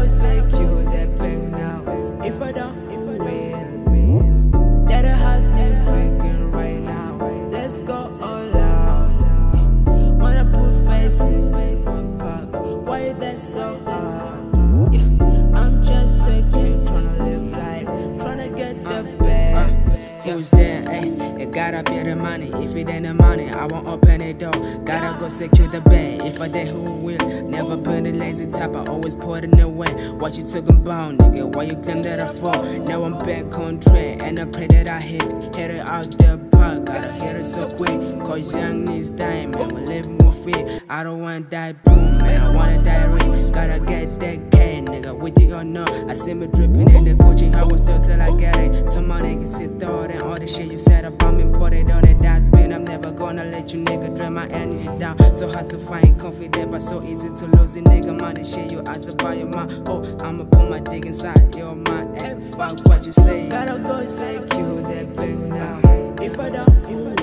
go secure that bank now. If I don't, you will. Let the house name begin right now. Let's go all out. Wanna put faces in my back. Why that so hard? Yeah, I'm just a kid tryna live life, tryna get the bag. Who's there, ayy? It gotta be the money. If it ain't the money, I won't open the door. Gotta go secure the bag. If I did, who will? Never been a lazy type, I always put in the way. What you talking about, nigga? Why you claim that I fall? Now I'm back on track, and I pray that I hit it out the park. Gotta hit it so quick, cause young needs time, man. We're living with it. I don't wanna die boom, man. I wanna die rich. Gotta get that can, nigga. With it or not, I see me dripping in the coaching. I was still till I get it. To my niggas sit thought and all the shit you said about me, put it on the dustbin. I'm never gonna let you nigga drain my energy down. So hard to find confidence, but so easy to lose it, nigga. Money shit you out to buy your mind. Oh, I'ma put my dick inside your mind and fuck what you say. Gotta go secure that bank now. If I don't, you